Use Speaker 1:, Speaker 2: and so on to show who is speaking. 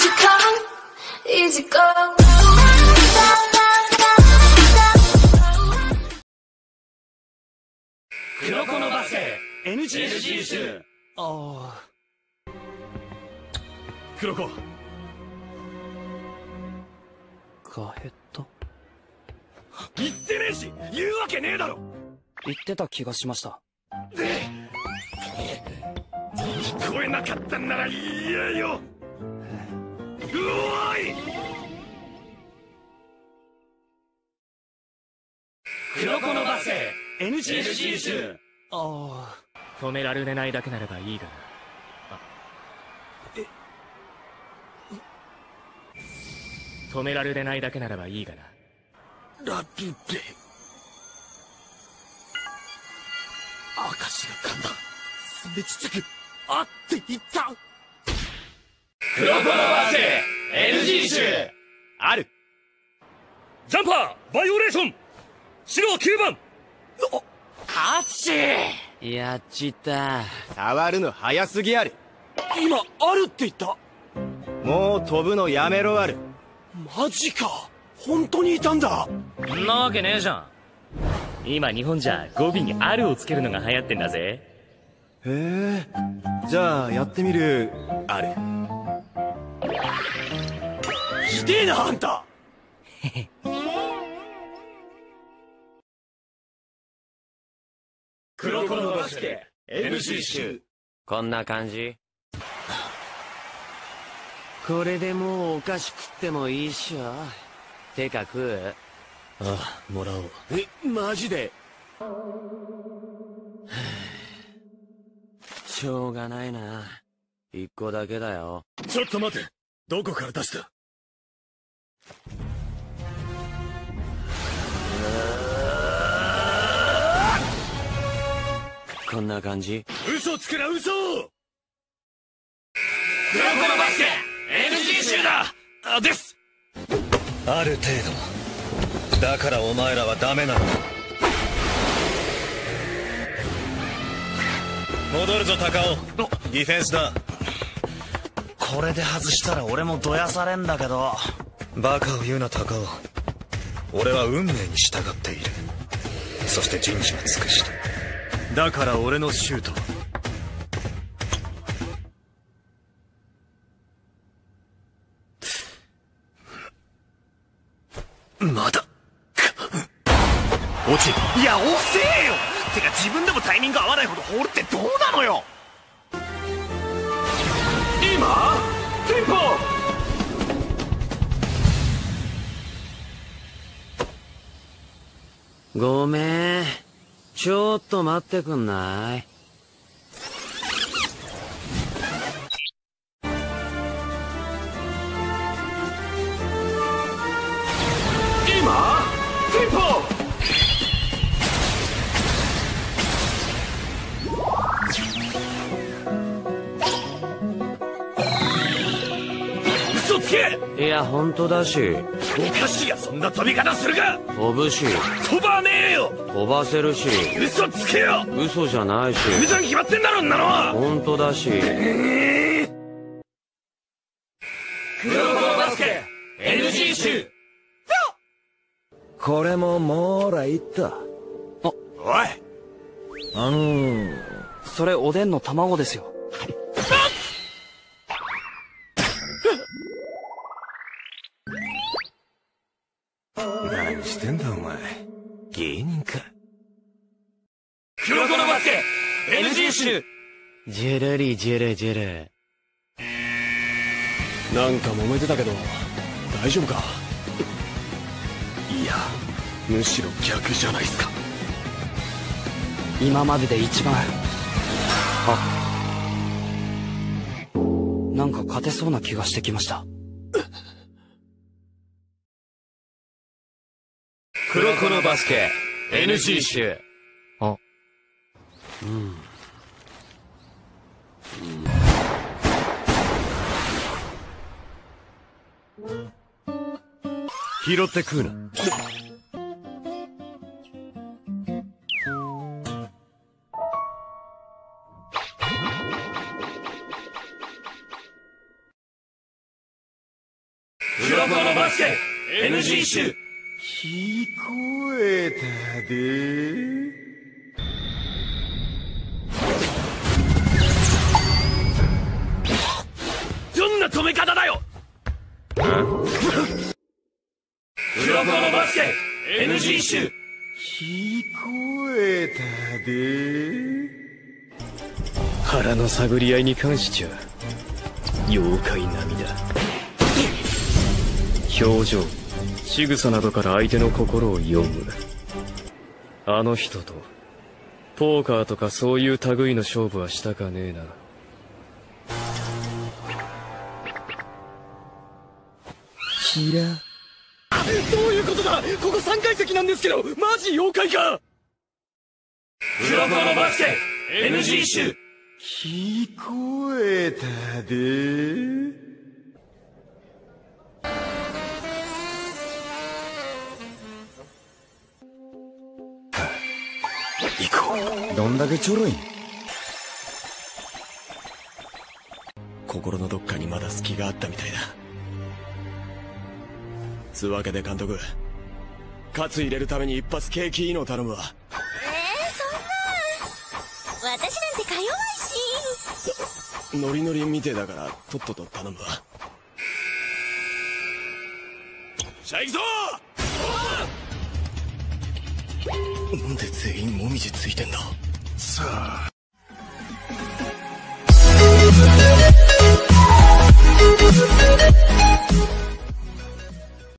Speaker 1: Easy come, easy go.
Speaker 2: 黒子のバスケ NG 集。ああ。黒子。ガヘット。言ってねえし、言うわけねえだろ。言ってた気がしました。聞こえなかったんなら言えよ。うおい。黒子のバスケ NG 集。ああ。止められないだけならばいいがな。止められないだけならばいいがな。ラピュレ。明石が噛んだ。すべちっちゃくあって言った。黒子のバスケ NG 集ある。ジャンパーバイオレーション。白9番。あっちー。やっちった。
Speaker 3: 触るの早すぎある。
Speaker 2: 今あるって言った。
Speaker 3: もう飛ぶのやめろある。
Speaker 2: マジか。本当にいたんだ。んなわけねえじゃん。今日本じゃ語尾にあるをつけるのが流行ってんだぜ。
Speaker 3: へえ。じゃあやってみるある。
Speaker 2: ひでえなあんた。黒子のバスケ NG 集。
Speaker 4: こんな感じ。これでもうお菓子食ってもいいっしょ。てか食う？
Speaker 2: ああ、もらおう。マジで。
Speaker 4: しょうがないな。一個だけだよ。
Speaker 2: ちょっと待て。どこから出した？
Speaker 4: こんな感じ。
Speaker 2: 嘘つくな嘘。黒子のバスケ NG 集だ。です。
Speaker 5: ある程度だからお前らはダメなの。戻るぞ高尾。ディフェンスだ。
Speaker 6: これで外したら俺もどやされんだけど。
Speaker 5: バカを言うな高尾。俺は運命に従っている。そして人事は尽くした。だから俺のシュートまだ
Speaker 2: 落ち。いや遅えよ。てか自分でもタイミング合わないほど放るってどうなのよ。今テンポ。
Speaker 4: ごめん。ちょっと待ってくんない？
Speaker 2: 今テンポ。嘘つけ。
Speaker 4: いや本当だし。
Speaker 2: おかしいやそんな飛び方するか。
Speaker 4: 飛ぶし。
Speaker 2: 飛ばねえよ。
Speaker 4: 飛ばせるし。
Speaker 2: 嘘つけよ。
Speaker 4: 嘘じゃないし。
Speaker 2: 嘘に決まってんだろんなのは。
Speaker 4: 本当だし。
Speaker 2: 黒子のバスケ NG 集。
Speaker 3: これももーらいった。
Speaker 2: おい。
Speaker 6: それおでんの卵ですよ。
Speaker 3: 何してんだお前。芸人か。
Speaker 2: 黒子のバスケ NG 集。
Speaker 4: ジェラリジェラジェラ。
Speaker 3: なんか揉めてたけど大丈夫か。いやむしろ逆じゃないっすか。
Speaker 6: 今までで一番。なんか勝てそうな気がしてきました。
Speaker 2: 黒子のバスケ NG 集。
Speaker 3: 拾って食うな。
Speaker 2: 黒子のバスケ NG 集。
Speaker 3: 聞こえたで。
Speaker 2: どんな止め方だよ。黒子のバスケ NG 集。
Speaker 3: 聞こえたで。
Speaker 7: 腹の探り合いに関しちゃ妖怪並みだ。表情、仕草などから相手の心を読む。あの人とポーカーとかそういう類の勝負はしたかねえな。キラ。
Speaker 3: どういうことだ。ここ3階席なんですけど、マジ妖怪か。
Speaker 2: 黒子のバスケ NG 集。
Speaker 3: 聞こえたで。行こう。どんだけちょろいん。心のどっかにまだ隙があったみたいだ。つうわけで監督、カツ入れるために一発ケーキいいの頼むわ。
Speaker 8: そんな私なんてか弱いし。
Speaker 3: ノリノリみてえだからとっとと頼むわ。じゃあ行くぞ。なんで全員もみじついてんだ。さあ